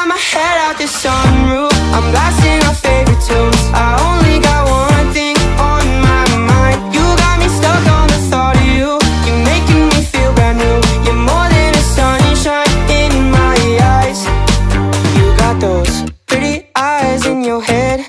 got my head out the sunroof. I'm blasting